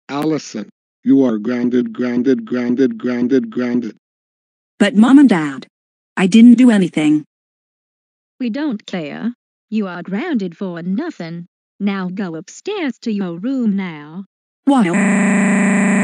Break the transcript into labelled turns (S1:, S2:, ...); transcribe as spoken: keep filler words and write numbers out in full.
S1: Allison, you are grounded, grounded, grounded, grounded, grounded.
S2: But Mom and Dad, I didn't do anything.
S3: We don't care. You are grounded for nothing. Now go upstairs to your room now.
S2: Why?